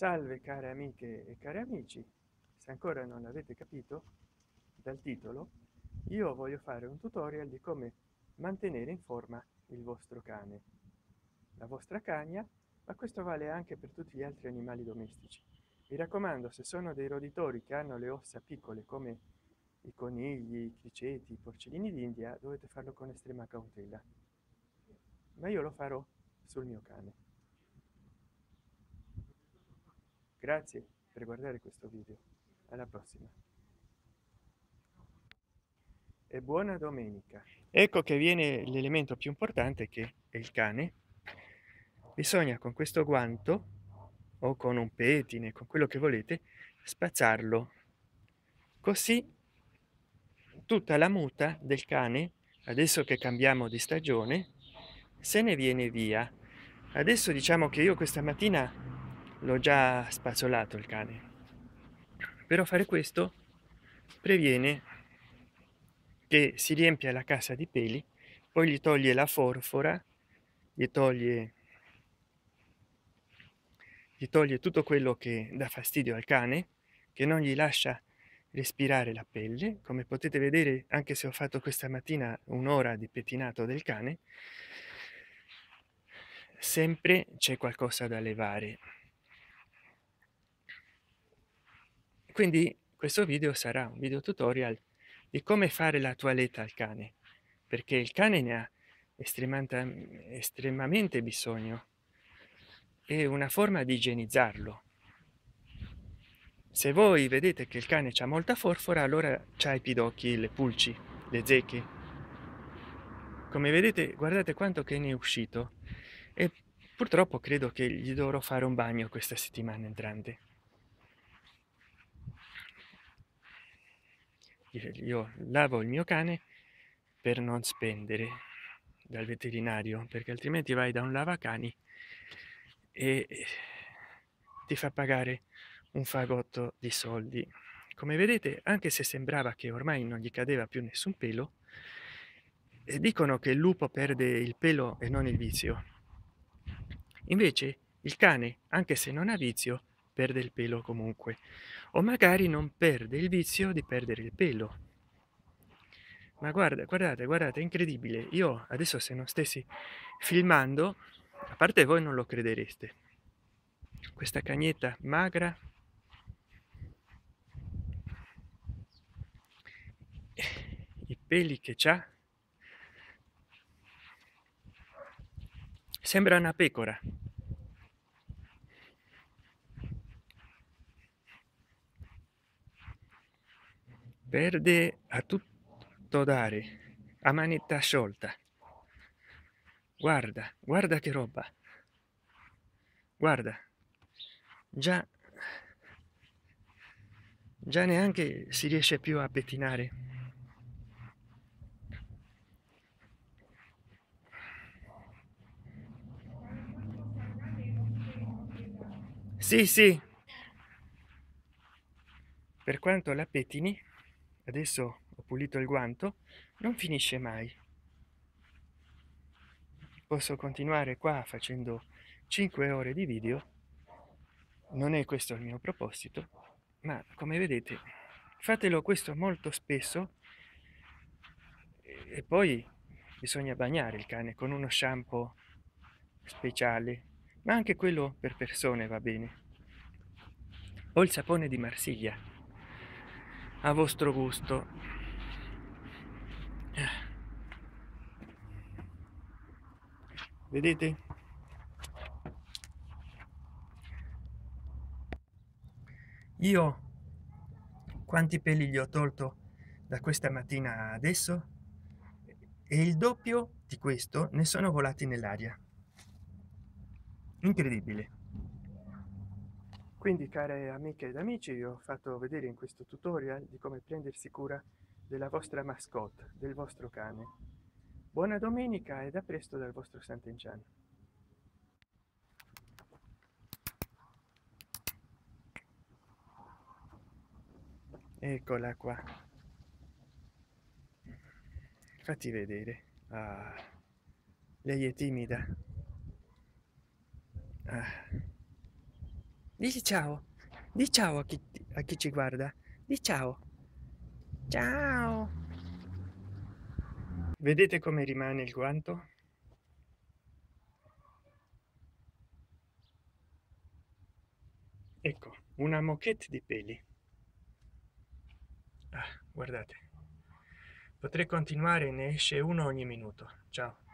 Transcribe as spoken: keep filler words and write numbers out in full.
Salve care amiche e cari amici, se ancora non l'avete capito dal titolo, io voglio fare un tutorial di come mantenere in forma il vostro cane, la vostra cagna, ma questo vale anche per tutti gli altri animali domestici. Mi raccomando, se sono dei roditori che hanno le ossa piccole come i conigli, i criceti, i porcellini d'India, dovete farlo con estrema cautela, ma io lo farò sul mio cane. Grazie per guardare questo video, alla prossima e buona domenica. Ecco che viene l'elemento più importante, che è il cane. Bisogna con questo guanto o con un pettine, con quello che volete, spazzarlo, così tutta la muta del cane, adesso che cambiamo di stagione, se ne viene via. Adesso diciamo che io questa mattina l'ho già spazzolato il cane, però fare questo previene che si riempia la casa di peli, poi gli toglie la forfora, gli toglie gli toglie tutto quello che dà fastidio al cane, che non gli lascia respirare la pelle. Come potete vedere, anche se ho fatto questa mattina un'ora di pettinato del cane, sempre c'è qualcosa da levare. Quindi questo video sarà un video tutorial di come fare la toilette al cane, perché il cane ne ha estremamente estremamente bisogno. È una forma di igienizzarlo. Se voi vedete che il cane c'ha molta forfora, allora c'ha i pidocchi, le pulci, le zecche. Come vedete, guardate quanto che ne è uscito, e purtroppo credo che gli dovrò fare un bagno questa settimana entrante. Io lavo il mio cane per non spendere dal veterinario, perché altrimenti vai da un lavacani e ti fa pagare un fagotto di soldi. Come vedete, anche se sembrava che ormai non gli cadeva più nessun pelo, e dicono che il lupo perde il pelo e non il vizio, invece il cane, anche se non ha vizio, perde il pelo comunque, o magari non perde il vizio di perdere il pelo. Ma guarda, guardate, guardate, è incredibile. Io adesso, se non stessi filmando, a parte voi non lo credereste, questa cagnetta magra, i peli che c'ha, sembra una pecora. Perde a tutto dare, a manetta sciolta. Guarda, guarda che roba. Guarda, già già neanche si riesce più a pettinare. Sì, sì, per quanto la pettini, adesso ho pulito il guanto, non finisce mai. Posso continuare qua facendo cinque ore di video, non è questo il mio proposito, ma come vedete fatelo questo molto spesso, e poi bisogna bagnare il cane con uno shampoo speciale, ma anche quello per persone va bene, o il sapone di Marsiglia, a vostro gusto. Vedete, io quanti peli gli ho tolto da questa mattina adesso, e il doppio di questo ne sono volati nell'aria. Incredibile. Quindi, care amiche ed amici, vi ho fatto vedere in questo tutorial di come prendersi cura della vostra mascotte, del vostro cane. Buona domenica e da presto dal vostro Sant'Enchan. Eccola qua, fatti vedere. Ah, lei è timida. Ah. Dici ciao, di ciao a chi, a chi ci guarda, di ciao, ciao. Vedete come rimane il guanto? Ecco, una moquette di peli. Ah, guardate, potrei continuare, ne esce uno ogni minuto. Ciao.